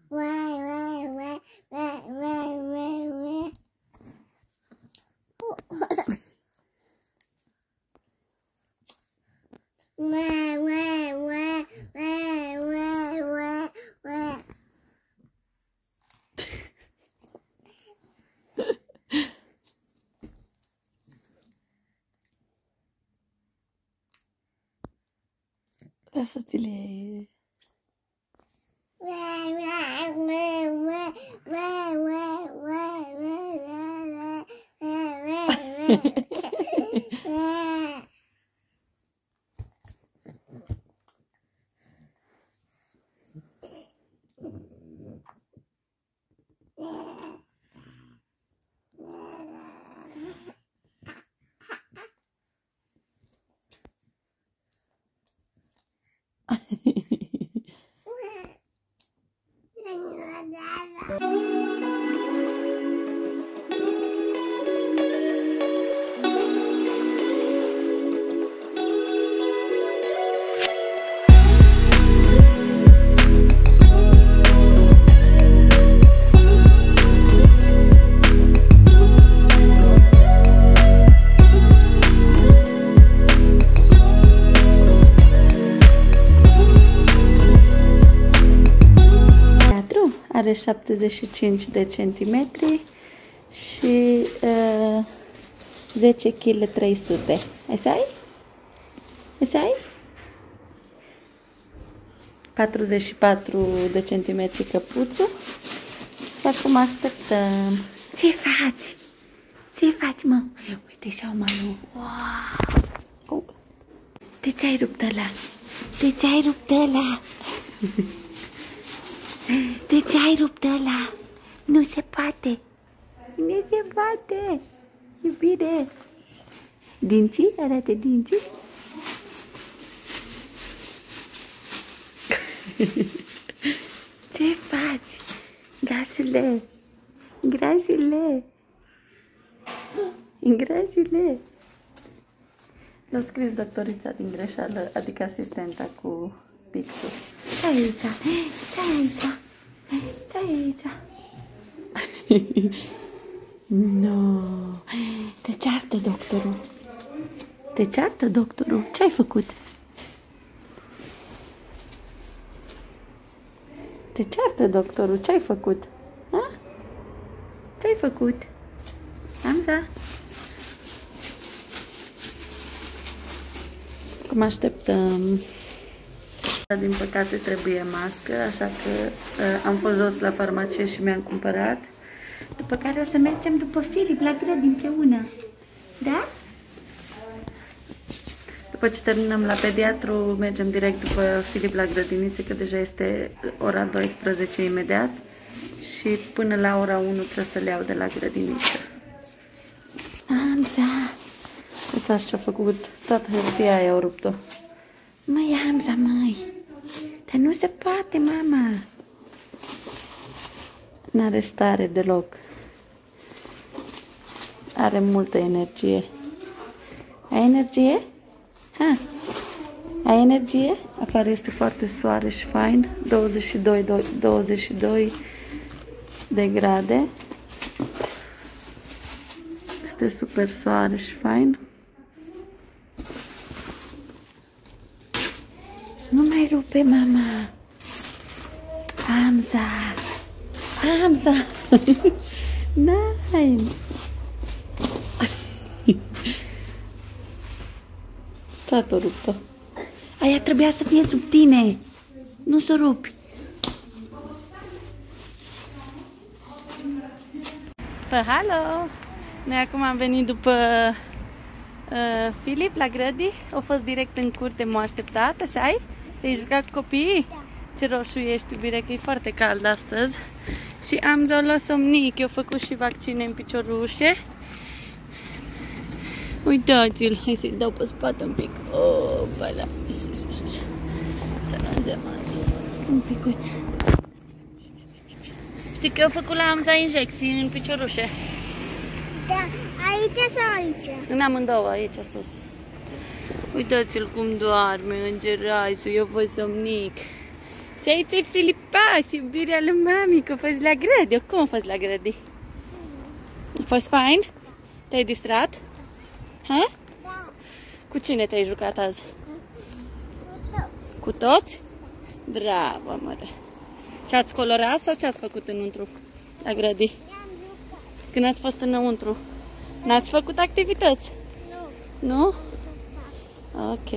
Lasă-ți-le. Are 75 de centimetri și 10 kg 300. Ai? 44 de centimetri căpuțul. Și acum așteptăm. Ce faci? Ce faci, mă? Uite și-au malul. Wow! De ce ai rupt ăla? De ce ai rupt ăla? De ce ai rupt ăla? Nu se poate. Nu se poate. Iubire. Dinții? Arată dinții. Ce faci? Grasule. Grasule. Grasule. L-a scris doctorița din greșeală, adică asistenta cu pixul. Ce ai aici? Ce ai aici? Ce ai aici? No. Te ceartă doctorul. Te ceartă doctorul. Ce ai făcut? Te ceartă doctorul. Ce ai făcut? Ha? Ce ai făcut? Hamza? Acum așteptăm. Din păcate trebuie mască, așa că am fost jos la farmacie și mi-am cumpărat. După care o să mergem după Filip la grădi împreună. Da? După ce terminăm la pediatru, mergem direct după Filip la grădiniță, că deja este ora 12 imediat. Și până la ora 1 trebuie să le iau de la grădiniță. Hamza! Uitați ce-a făcut, toată hârtia aia au rupt-o. Măi, Hamza, măi! Dar nu se poate, mama! N-are stare deloc. Are multă energie. Ai energie? Ha! Ai energie? Afară este foarte soare și fain. 22 de grade. Este super soare și fain. Nu mai rupe, mama. Hamza. Hamza. Nein. Tot-o rupă. Aia trebuia să fie sub tine. Nu să rupi. Halo! Noi acum am venit după Filip la grădi. A fost direct în curte, m-a așteptat, așa-i? Te-ai jucat cu copiii? Da. Ce roșu ești, iubire, că e foarte cald astăzi. Și am luat somnic, eu făcut și vaccine în piciorușe. Uitați-l, hai să-i dau pe spate un pic. Oh, bă, da. Să ranzăm un picuț. Știi că eu făcut la Hamza injecții în piciorușe? Da, aici sau aici? În amândouă, aici sus. Uitați-l cum doarme, îngeraisul, eu voi somnic. Și aici e Filipas, iubirea lui mami, că faci la grădi. Cum faci la grădi? A fost fain? Te-ai distrat? Ha? Da. Cu cine te-ai jucat azi? Cu tot. Cu toți? Bravo, măre. Și ați colorat sau ce ați făcut înăuntru la grădi? Ne-am jucat. Când ați fost înăuntru? N-ați făcut activități? Nu. Nu? Ok.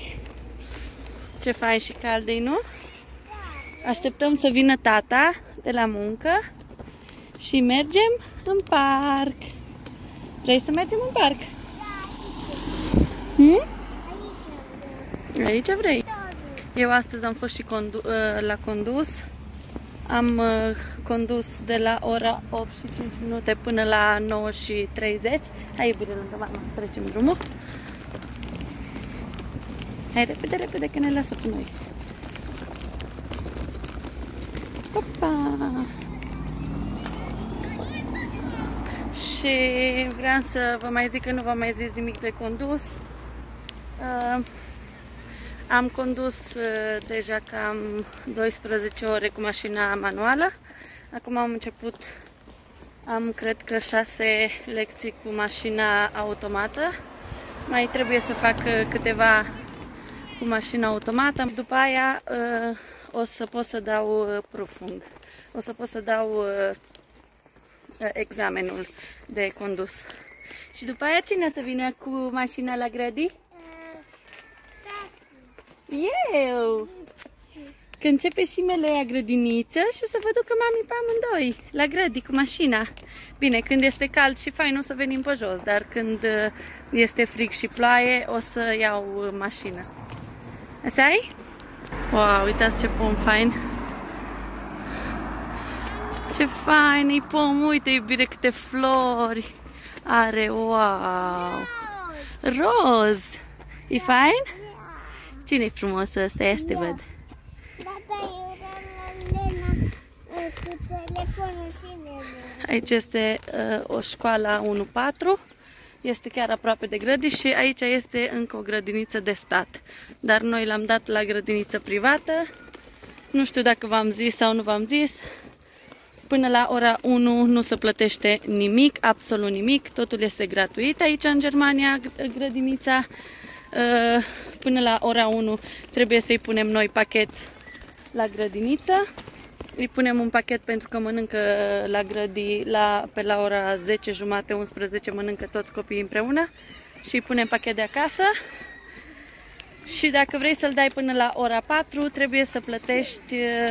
Ce fain și cald, nu? Așteptăm să vină tata de la muncă și mergem în parc. Vrei să mergem în parc? Hmm? Aici vrei? Eu astăzi am fost și la condus. Am condus de la ora 8 și 5 minute până la 9 și 30. Hai, iubire, lângă mama, să trecem drumul. Hai, repede, repede, că ne lasă pe noi. Opa! Și vreau să vă mai zic că nu v-am mai zis nimic de condus. Am condus deja cam 12 ore cu mașina manuală. Acum am început, cred că 6 lecții cu mașina automată. Mai trebuie să fac câteva cu mașina automată. După aia o să pot să dau proofing. O să pot să dau examenul de condus. Și după aia cine să vină cu mașina la grădi? Eu! Că începe și Melea grădiniță și o să vă ducă mami pe amândoi la grădi cu mașina. Bine, când este cald și fain o să venim pe jos, dar când este frig și ploaie o să iau mașină. Așa ai? Wow, uitați ce pom fain! Ce fain e pom! Uite, iubire, câte flori are! Wow! Roz! E fain? Cine-i frumos ăsta? Ia să te văd. Tata, eu la Lena cu telefonul sinelor. Aici este o școală 1-4. Este chiar aproape de grădi și aici este încă o grădiniță de stat. Dar noi l-am dat la grădiniță privată. Nu știu dacă v-am zis sau nu v-am zis. Până la ora 1 nu se plătește nimic, absolut nimic. Totul este gratuit aici în Germania, grădinița. Până la ora 1 trebuie să-i punem noi pachet la grădiniță. Îi punem un pachet pentru că mănâncă la grădi pe la ora 10, jumate, 11 mănâncă toți copiii împreună și îi punem pachet de acasă. Și dacă vrei să-l dai până la ora 4, trebuie să plătești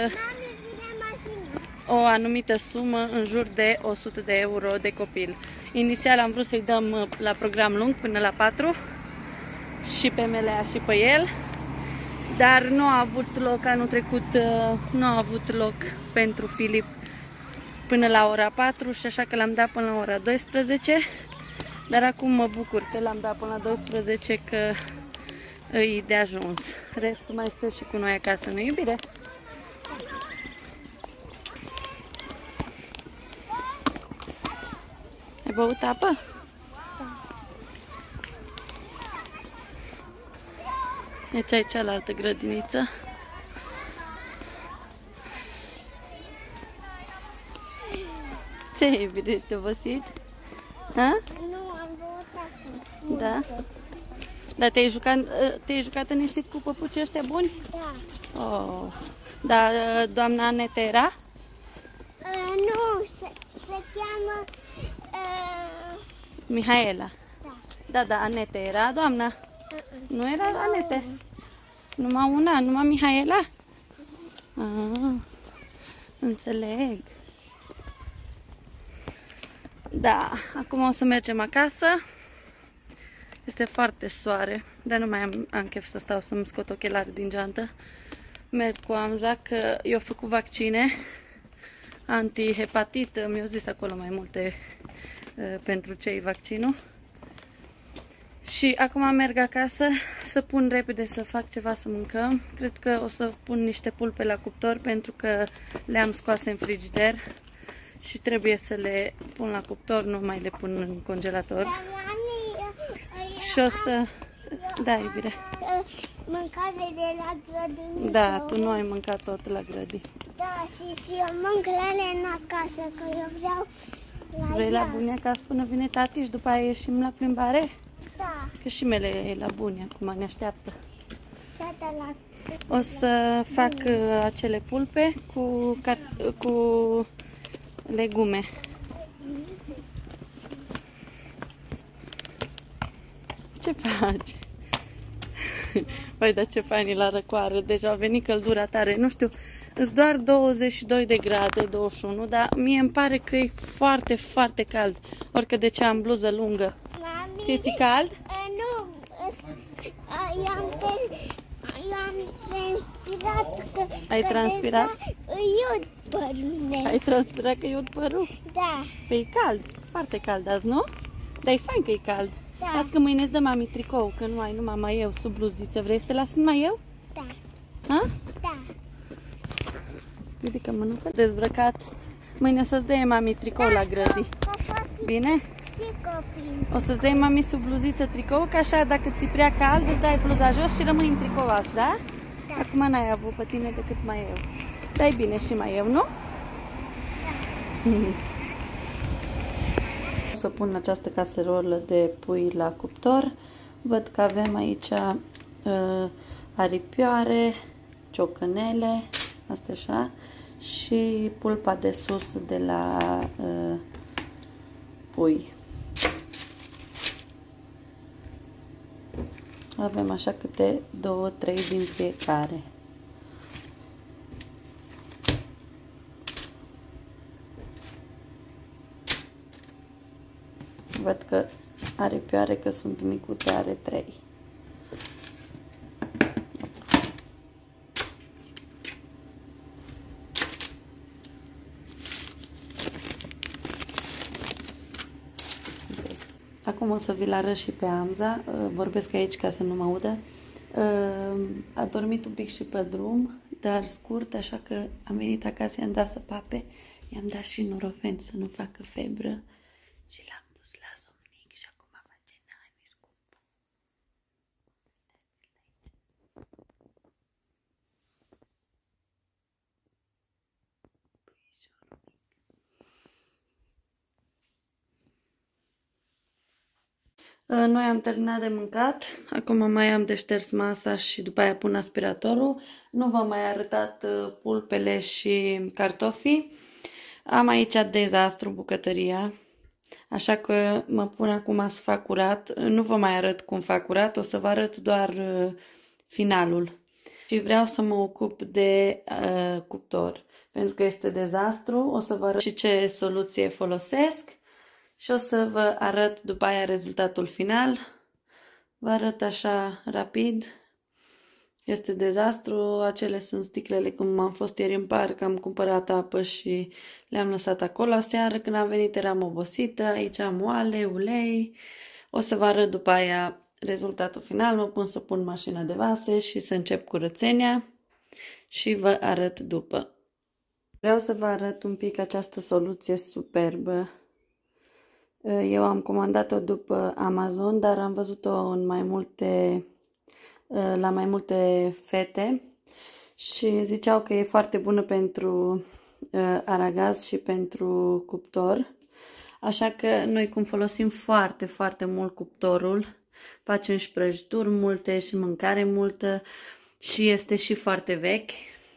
o anumită sumă, în jur de 100 de euro de copil. Inițial am vrut să-i dăm la program lung până la 4 și pe Melea și pe el, dar nu a avut loc anul trecut, nu a avut loc pentru Filip până la ora 4 și așa că l-am dat până la ora 12, dar acum mă bucur că l-am dat până la 12, că îi de ajuns. Restul mai stă și cu noi acasă, nu, iubire? Ai băut apă? Aici e cealaltă grădiniță. Ce-ai, iubire, ești obosit? Ha? Nu, am băut acum. Da? Dar te-ai jucat în nisip cu păpucii ăștia buni? Da. Oh. Dar doamna Anete era? Nu, se cheamă... Mihaela. Da. Da, Anete era, doamna. Nu era Anete? Numai una, numai Mihaela? Înțeleg. Da, acum o să mergem acasă. Este foarte soare, dar nu mai am chef să stau să-mi scot ochelari din geantă. Merg cu Amza, că eu am făcut vaccine antihepatită. Mi-au zis acolo mai multe pentru cei vaccinul. Și acum merg acasă să pun repede să fac ceva să mâncăm. Cred că o să pun niște pulpe la cuptor pentru că le-am scoase în frigider și trebuie să le pun la cuptor, nu mai le pun în congelator. Și o să... Da, iubire. mâncare de la grădiniță. Da, tu nu ai mâncat tot la grădini. Da, și eu mânc la Elena acasă, că eu vreau la Vrei ea. la Bunia acasă până vine tati și după aia ieșim la plimbare? Da, Că și mele e la Bunia, acum ne așteaptă. tata la... O să fac acele pulpe cu legume. Ce faci? Păi, dar ce fain e la răcoare. Deja a venit căldura tare. Nu știu, îs doar 22 de grade, 21, dar mie îmi pare că e foarte, foarte cald. Orică de ce am bluză lungă. Mami, Ți-e cald? nu, eu am transpirat. Ai transpirat? Eu părul. Ai transpirat că eu părul? Da, Păi e cald, foarte cald azi, nu? Dar e fain că e cald. Da. Las că mâine îți dă mami tricou, că nu ai numai mai eu sub bluziță. Vrei să te las numai eu? da, Ha? da. Ridică mânuța. Dezbrăcat. Mâine să-ți dea mami tricou la grădi. Că fost Bine? și copii. O să-ți dai mami sub bluziță tricou, că așa dacă ți-e prea cald, îți dai bluza jos și rămâi în tricouaș, da? Da. Acum n-ai avut pe tine decât mai eu. Dai bine și mai eu, nu? O să pun această caserolă de pui la cuptor. Văd că avem aici aripioare, ciocănele, asta așa, și pulpa de sus de la pui. Avem așa câte 2-3 din fiecare. Văd că aripioare, că sunt micuțe, are 3. Acum o să vi-l arăt și pe Amza. Vorbesc aici ca să nu mă audă. A dormit un pic și pe drum, dar scurt, așa că am venit acasă, i-am dat săpape, i-am dat și Nurofen să nu facă febră și l-am pus la somnic și acum face nani scump. Noi am terminat de mâncat, acum mai am de șters masa și după aia pun aspiratorul. Nu v-am mai arătat pulpele și cartofii. Am aici dezastru bucătăria, așa că mă pun acum să fac curat. Nu vă mai arăt cum fac curat, o să vă arăt doar finalul. Și vreau să mă ocup de cuptor, pentru că este dezastru. O să vă arăt și ce soluție folosesc. Și o să vă arăt după aia rezultatul final. Vă arăt așa rapid. Este dezastru. Acele sunt sticlele cum am fost ieri în parc. Am cumpărat apă și le-am lăsat acolo. Aseară când am venit eram obosită. Aici am oale, ulei. O să vă arăt după aia rezultatul final. Mă pun să pun mașina de vase și să încep curățenia. Și vă arăt după. Vreau să vă arăt un pic această soluție superbă. Eu am comandat-o după Amazon, dar am văzut-o în la mai multe fete și ziceau că e foarte bună pentru aragaz și pentru cuptor. Așa că noi cum folosim foarte, foarte mult cuptorul, facem și prăjituri multe și mâncare multă și este și foarte vechi.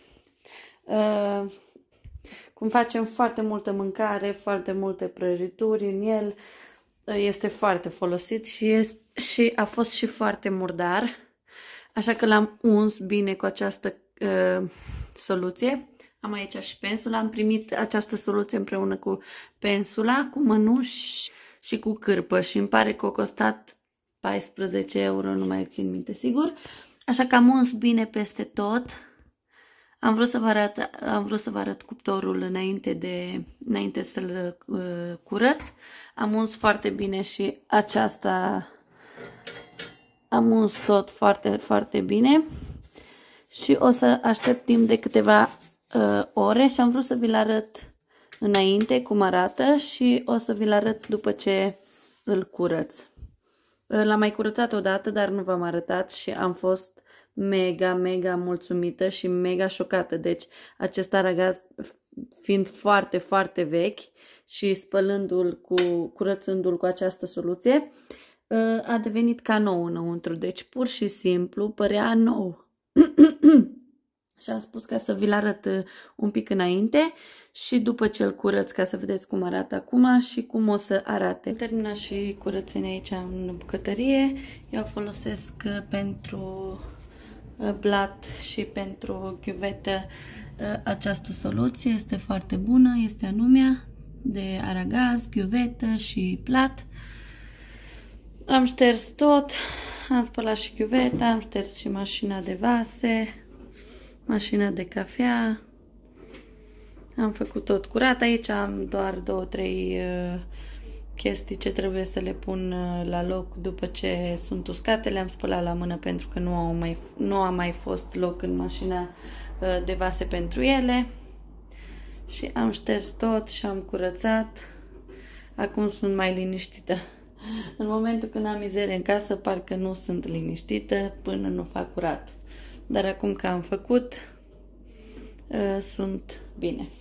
Cum facem foarte multă mâncare, foarte multe prăjituri în el, este foarte folosit și a fost și foarte murdar. Așa că l-am uns bine cu această soluție. Am aici și pensula, am primit această soluție împreună cu pensula, cu mănuși și cu cârpă și îmi pare că a costat 14 euro, nu mai țin minte sigur. Așa că am uns bine peste tot. Am vrut să vă arăt cuptorul înainte să-l curăț. Am uns foarte bine și aceasta am uns tot foarte, foarte bine. Și o să aștept timp de câteva ore și am vrut să vi-l arăt înainte cum arată și o să vi-l arăt după ce îl curăț. L-am mai curățat odată, dar nu v-am arătat și am fost mega, mega mulțumită și mega șocată. Deci acest aragaz fiind foarte, foarte vechi și curățându-l cu această soluție, a devenit ca nou înăuntru. Deci pur și simplu părea nou. Și am spus ca să vi-l arăt un pic înainte și după ce îl curăț, ca să vedeți cum arată acum și cum o să arate. Terminat și curățenia aici în bucătărie. Eu folosesc pentru blat și pentru chiuvetă această soluție. Este foarte bună, este Anumia de aragaz, chiuvetă și plat. Am șters tot, am spălat și chiuveta, am șters și mașina de vase, mașina de cafea. Am făcut tot curat. Aici am doar 2-3 chestii ce trebuie să le pun la loc după ce sunt uscate. Le-am spălat la mână pentru că nu a mai fost loc în mașina de vase pentru ele. Și am șters tot și am curățat. Acum sunt mai liniștită. În momentul când am mizerie în casă, parcă nu sunt liniștită până nu fac curat. Dar acum că am făcut, sunt bine.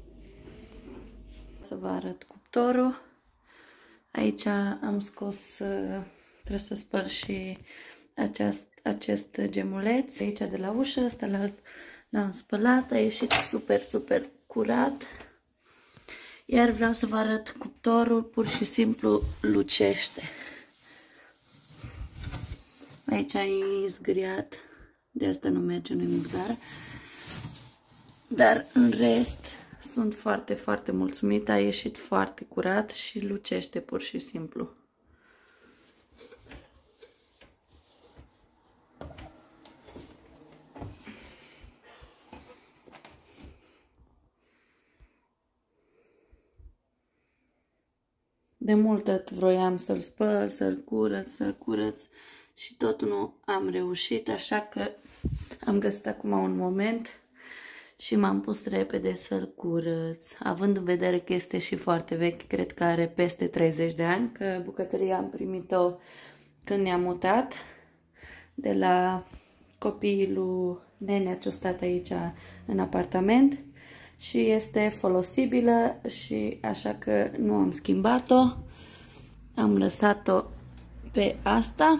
Să vă arăt cuptorul. Aici am scos, trebuie să spăl și acest gemuleț. Aici de la ușă, ăsta l-am spălat, a ieșit super, super curat. Iar vreau să vă arăt cuptorul, pur și simplu lucește. Aici e zgâriat, de asta nu merge, nu-i murdar. Dar în rest sunt foarte, foarte mulțumită, a ieșit foarte curat și lucește pur și simplu. De mult tot vroiam să-l spăl, să-l curăț și tot nu am reușit, așa că am găsit acum un moment și m-am pus repede să-l curăț. Având în vedere că este și foarte vechi, cred că are peste 30 de ani, că bucătăria am primit-o când ne-am mutat de la copiii lui Nenea ce-a stat aici în apartament. Și este folosibilă și așa că nu am schimbat-o. Am lăsat-o pe asta.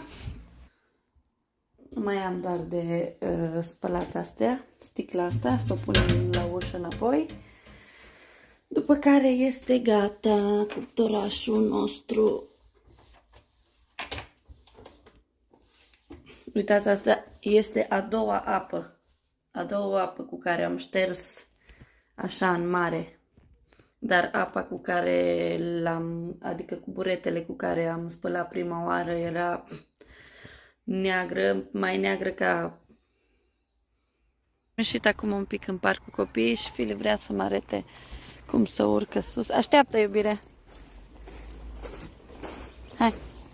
Mai am doar de spălat astea, sticla asta, să o punem la ușă înapoi. După care este gata cuptorașul nostru. Uitați, asta este a doua apă cu care am șters așa în mare, dar apa cu care adică cu buretele cu care am spălat prima oară era neagră, mai neagră ca... Am ieșit acum un pic în parc cu copiii și Fili vrea să mă arate cum să urcă sus. Așteaptă, iubire! Hai!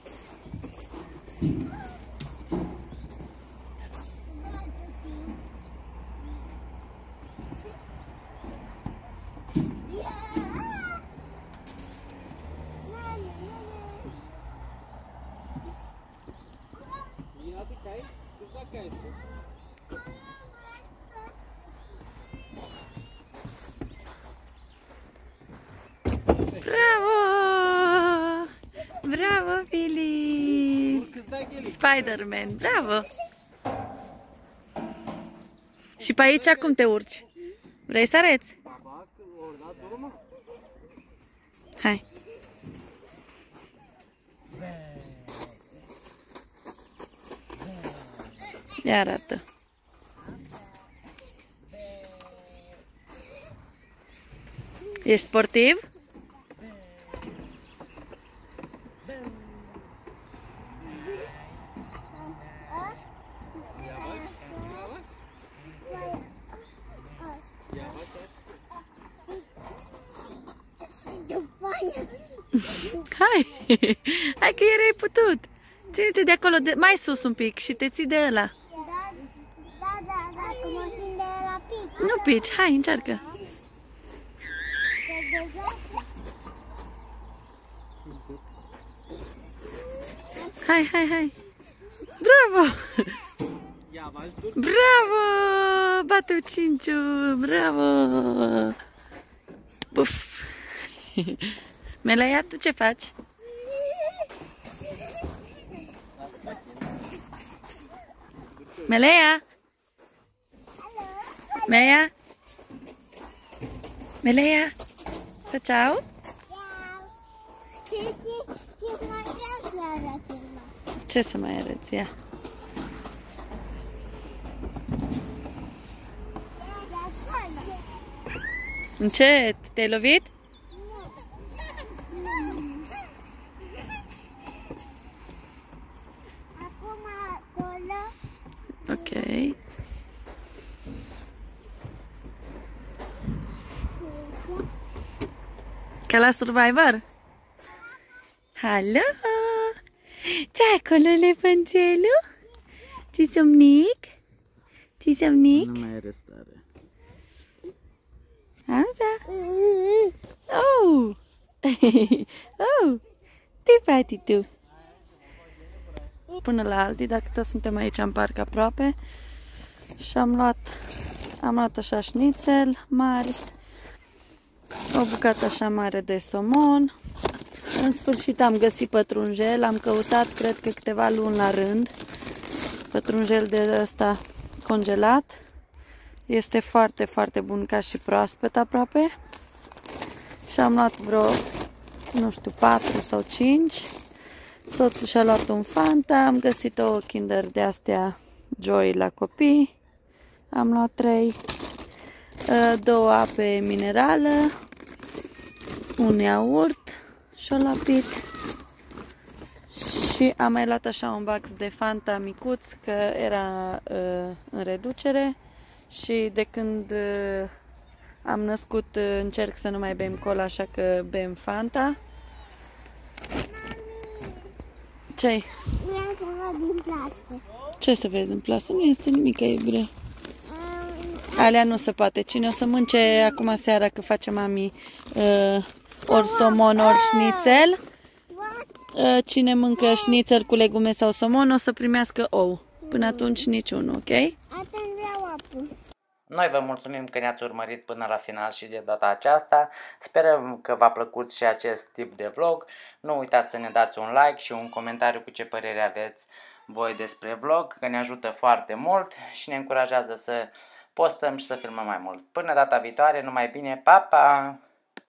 Bravo! Bravo, Fili! Spider-Man, bravo! Și pe aici cum te urci? Vrei să arăți? Hai! Ia arată! Ești sportiv? Hai! Hai că ieri ai putut! Ține-te de acolo, mai sus un pic și te ții de ăla. Da, că mă țin de la pic. Nu pici, hai, încearcă! Hai! Bravo! Bravo! Bate Cinciu! Bravo! Puf! Melea, tu ce faci? Melea? Melea? Melea? Ciao, ciao! Ce să mai arăți, ia? Încet, te-ai lovit? Acum acolo. Ok. Ca la Survivor? Alo! Ce-ai acolo, lepanțelu? Ți somnic? Ți somnic? Nu mai are stare. Auzi? Oh! Oh! Ce faci tu? Până la Aldi, dacă tot suntem aici în parc aproape. Și am luat așa șnițel mari, o bucată așa mare de somon. În sfârșit am găsit pătrunjel, am căutat cred că câteva luni la rând. Pătrunjel de ăsta congelat. Este foarte, foarte bun ca și proaspăt aproape. Și am luat vreo, nu știu, 4 sau 5. Soțul și-a luat un Fanta, am găsit o Kinder de astea Joy la copii. Am luat 3, 2 ape minerală, un iaurt și o lapit. Și am mai luat așa un box de Fanta micuț, că era în reducere. Și de când am născut încerc să nu mai bem cola, așa că bem Fanta. Ce-ai? Vreau să văd din plasă. Ce să vezi în plasă? Nu este nimic, iubire. Alea nu se poate. Cine o să mânce acum seara că face mami ori somon, ori șnițel? Cine mâncă șnițel cu legume sau somon o să primească ou. Până atunci niciunul, ok? Atunci vreau apă. Noi vă mulțumim că ne-ați urmărit până la final și de data aceasta. Sperăm că v-a plăcut și acest tip de vlog. Nu uitați să ne dați un like și un comentariu cu ce părere aveți voi despre vlog, că ne ajută foarte mult și ne încurajează să postăm și să filmăm mai mult. Până data viitoare, numai bine, pa, pa!